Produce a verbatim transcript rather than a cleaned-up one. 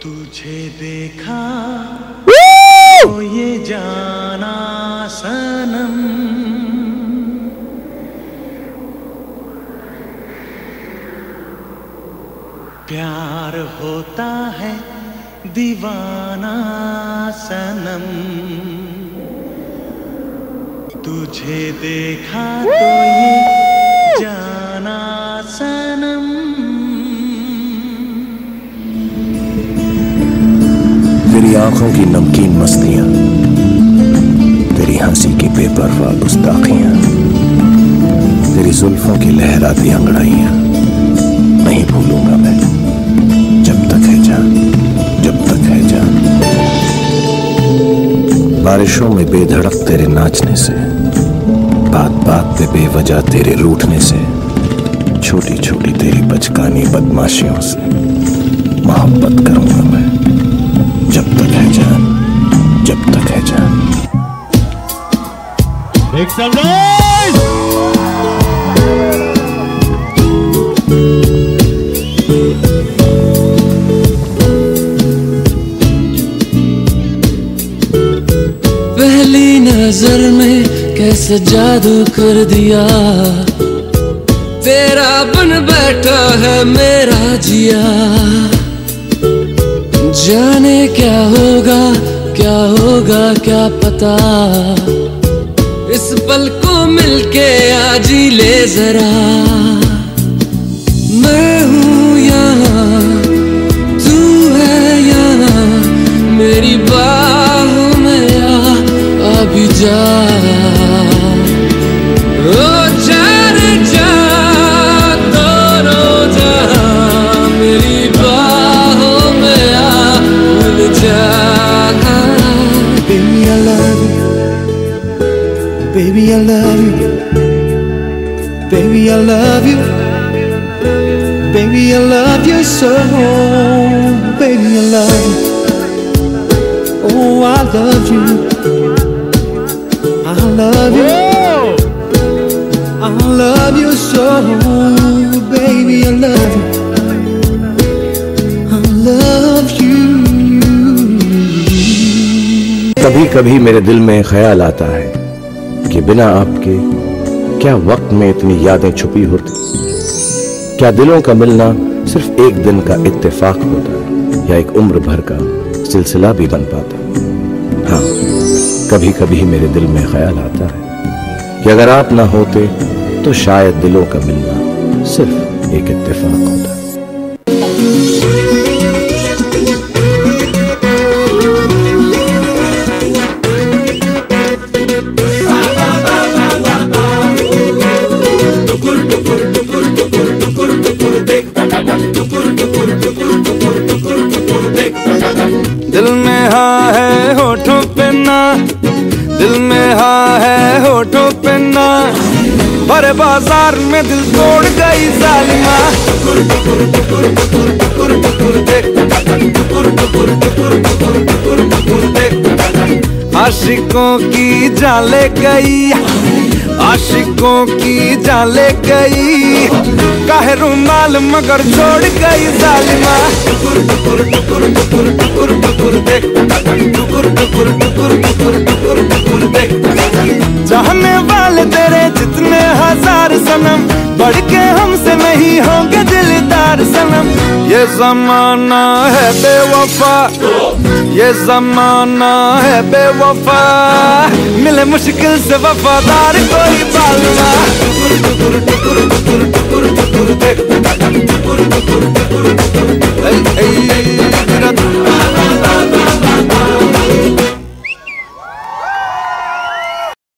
तुझे देखा तो ये जाना सनम, प्यार होता है दीवाना सनम। तुझे देखा तो ये जाना सनम। तेरी आंखों की नमकीन मस्तियां, तेरी हंसी की बेपरवाह गुस्ताखियां, तेरी जुल्फों की लहराती अंगड़ाइयां नहीं भूलूंगा मैं, जब तक है जान, जब तक है जान। बारिशों में बेधड़क तेरे नाचने से, बात बात पे बेवजह तेरे रूठने से, छोटी छोटी तेरी बचकानी बदमाशियों से मोहब्बत करूंगा मैं, जब तक है जान, जब तक है जान। Make some noise! पहली नजर में कैसे जादू कर दिया, तेरा बन बैठा है मेरा जिया। जाने क्या होगा क्या होगा क्या पता, इस पल को मिलके आज ही ले जरा। मैं हूँ यहाँ, तू है यहाँ, मेरी बाहों में आ अभी जा। ओ जाने जा दोनों जहाँ, मेरी बाहों में आ मिल जा। Baby I love you, baby I love you, baby I love you, baby I love you so, baby I love you, oh I love you, I love you, I love you so, baby I love you, I love you। कभी कभी मेरे दिल में ख्याल आता है कि बिना आपके क्या वक्त में इतनी यादें छुपी होती, क्या दिलों का मिलना सिर्फ एक दिन का इत्तेफाक होता या एक उम्र भर का सिलसिला भी बन पाता। हाँ, कभी कभी मेरे दिल में ख्याल आता है कि अगर आप ना होते तो शायद दिलों का मिलना सिर्फ एक इत्तेफाक होता। दिल में हाँ है होठों पे ना, दिल में हाँ है होठों पे ना, भरे बाजार में दिल तोड़ गई जालिमा। आशिकों की जाले गई, आशिकों की जाले गई, काहे रुमाल मगर छोड़ गई जालिमा। चाहने वाले तेरे जितने हजार सनम, बढ़ के हमसे नहीं होंगे दिलदार सनम। ये जमाना है बेवफा, ये जमाना है बेवफा, मिले मुश्किल से वफादार कोई बालमा।